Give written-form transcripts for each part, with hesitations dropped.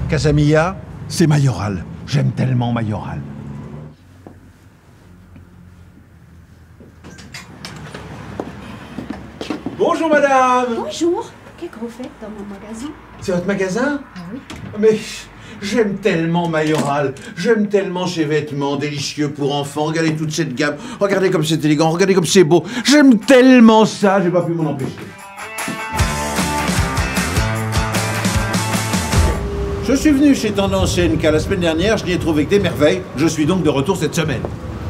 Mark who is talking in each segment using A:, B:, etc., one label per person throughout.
A: Casamilla, c'est Mayoral. J'aime tellement Mayoral. Bonjour madame.
B: Bonjour. Qu'est-ce que vous faites dans mon magasin?
A: C'est votre magasin?
B: Ah oui.
A: Mais j'aime tellement Mayoral. J'aime tellement ces vêtements délicieux pour enfants. Regardez toute cette gamme. Regardez comme c'est élégant. Regardez comme c'est beau. J'aime tellement ça. J'ai pas pu m'en empêcher. Je suis venu chez Tendance CNK la semaine dernière. Je n'y ai trouvé que des merveilles. Je suis donc de retour cette semaine.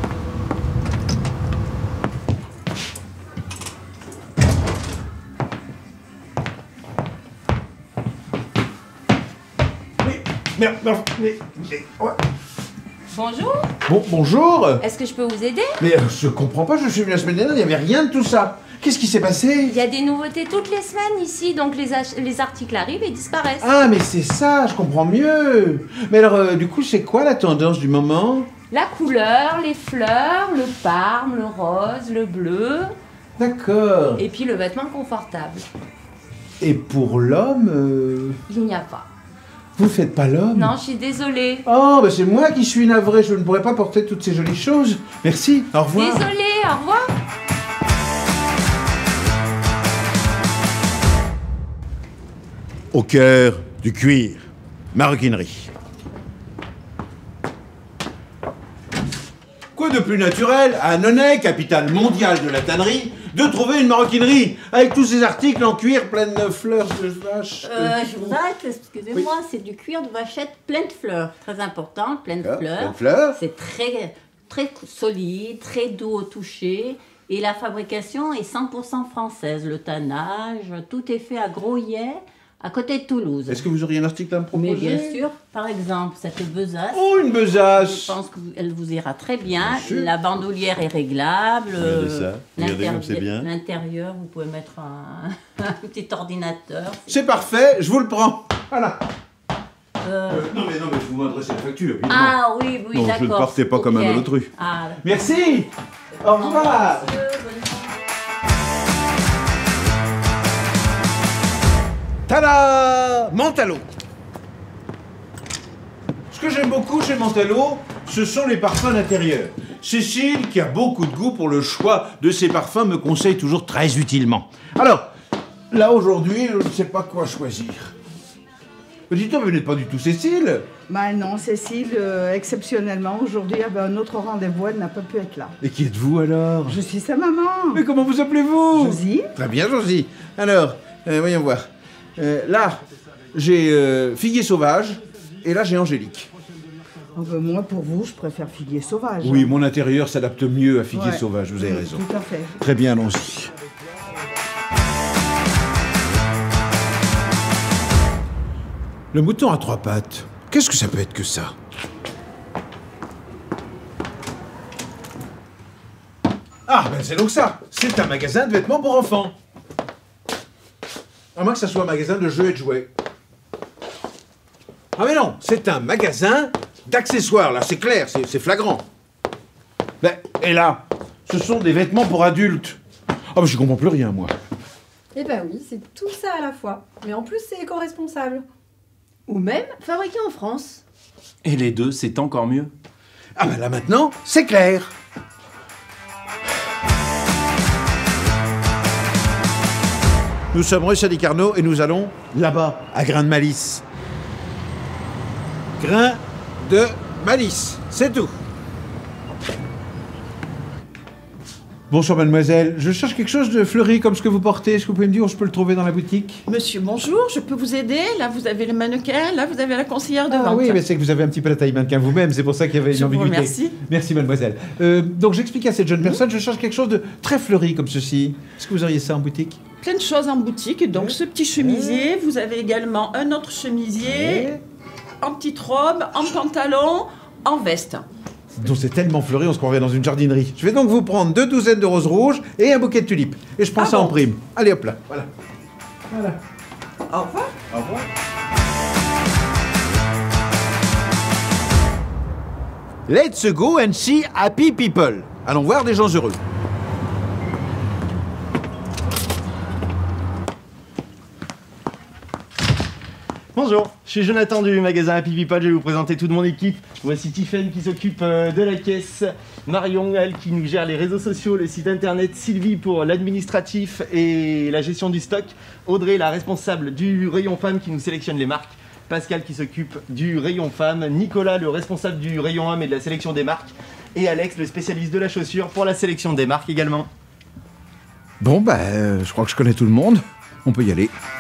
A: Mais, ouais.
B: Bonjour.
A: Bon, bonjour.
B: Est-ce que je peux vous aider?
A: Mais je comprends pas, je suis venu la semaine dernière, il n'y avait rien de tout ça. Qu'est-ce qui s'est passé?
B: Il y a des nouveautés toutes les semaines ici, donc les articles arrivent et disparaissent.
A: Ah, mais c'est ça, je comprends mieux. Mais alors, du coup, c'est quoi la tendance du moment?
B: La couleur, les fleurs, le parme, le rose, le bleu.
A: D'accord.
B: Et puis le vêtement confortable.
A: Et pour l'homme,
B: Il n'y a pas.
A: vous faites pas l'homme?
B: Non, je suis désolée.
A: Oh, bah c'est moi qui suis navré, je ne pourrais pas porter toutes ces jolies choses. Merci, au revoir.
B: Désolée, au revoir.
A: Au cœur du cuir, maroquinerie. Quoi de plus naturel à Annonay, capitale mondiale de la tannerie, de trouver une maroquinerie avec tous ces articles en cuir plein de fleurs de vache.
C: Je vous arrête, excusez-moi, c'est du cuir de vachette plein de fleurs. Très important, plein de
A: Plein
C: fleurs.
A: de fleurs.
C: C'est très solide, très doux au toucher. Et la fabrication est 100% française. Le tannage, tout est fait à Grosillais, à côté de Toulouse.
A: Est-ce que vous auriez un article à me proposer?
C: Mais bien sûr, par exemple, cette besace.
A: Oh, une
C: Je
A: besace.
C: pense qu'elle vous ira très bien.
A: Bien sûr.
C: La bandoulière est réglable.
A: Regardez ça. Regardez comme c'est bien.
C: L'intérieur, vous pouvez mettre un petit ordinateur.
A: C'est parfait, je vous le prends. Voilà.
C: Non,
A: mais je vous m'adressez la facture. Évidemment.
C: Ah oui,
A: Non,
C: d'accord.
A: je ne partais pas comme un
C: Ok.
A: malotru.
C: Ah,
A: Merci. Au revoir.
C: monsieur, bonne journée.
A: Tada! Mentalo. Ce que j'aime beaucoup chez Mentalo, ce sont les parfums d'intérieur. Cécile, qui a beaucoup de goût pour le choix de ses parfums, me conseille toujours très utilement. Alors, là aujourd'hui, je ne sais pas quoi choisir. Dites-moi, vous n'êtes pas du tout Cécile?
D: Bah non, Cécile, exceptionnellement, aujourd'hui avait un autre rendez-vous, elle n'a pas pu être là.
A: Et qui êtes-vous alors?
D: Je suis sa maman.
A: Mais comment vous appelez-vous?
D: Josie.
A: Très bien, Josie. Alors, voyons voir. Là, j'ai Figuier Sauvage, et là, j'ai Angélique.
D: Oh, bah, moi, pour vous, je préfère Figuier Sauvage.
A: Oui, mon intérieur s'adapte mieux à Figuier
D: Ouais.
A: Sauvage, vous avez raison.
D: Tout à fait.
A: Très bien, allons-y. Le mouton à trois pattes, qu'est-ce que ça peut être que ça? Ah, ben c'est donc ça. C'est un magasin de vêtements pour enfants. À moins que ça soit un magasin de jeux et de jouets. Ah mais non, c'est un magasin d'accessoires, là, c'est clair, c'est flagrant. Ben, et là, ce sont des vêtements pour adultes. Ah ben je comprends plus rien, moi.
E: Eh ben oui, c'est tout ça à la fois. Mais en plus, c'est éco-responsable. Ou même fabriqué en France.
F: Et les deux, c'est encore mieux.
A: Ah ben là maintenant, c'est clair. Nous sommes rue Sadi Carnot et nous allons là-bas, à Grain de Malice. Grain de Malice, c'est tout. Bonsoir mademoiselle, je cherche quelque chose de fleuri comme ce que vous portez. Est-ce que vous pouvez me dire où je peux le trouver dans la boutique?
G: Monsieur, bonjour, je peux vous aider? Là, vous avez le mannequin, là, vous avez la conseillère de
A: Ah
G: vente.
A: oui, mais c'est que vous avez un petit peu la taille mannequin vous-même, c'est pour ça qu'il y avait une
G: Je vous
A: ambiguïté.
G: remercie.
A: Merci mademoiselle. Donc j'explique à cette jeune personne, je cherche quelque chose de très fleuri comme ceci. Est-ce que vous auriez ça en boutique?
G: Plein de choses en boutique. Donc, ce petit chemisier, vous avez également un autre chemisier, en petite robe, en pantalon, en veste.
A: Donc c'est tellement fleuri, on se croirait dans une jardinerie. Je vais donc vous prendre 2 douzaines de roses rouges et un bouquet de tulipes. Et je prends ça en prime. Allez hop là, voilà. Voilà.
G: Au revoir.
A: Au revoir. Let's go and see happy people. Allons voir des gens heureux.
H: Bonjour, je suis Jonathan du magasin Happy People, je vais vous présenter toute mon équipe. Voici Tiffany qui s'occupe de la caisse, Marion, elle, qui nous gère les réseaux sociaux, le site internet, Sylvie pour l'administratif et la gestion du stock, Audrey, la responsable du rayon femmes qui nous sélectionne les marques, Pascal qui s'occupe du rayon femmes, Nicolas, le responsable du rayon hommes et de la sélection des marques, et Alex, le spécialiste de la chaussure pour la sélection des marques également.
A: Bon, je crois que je connais tout le monde. On peut y aller.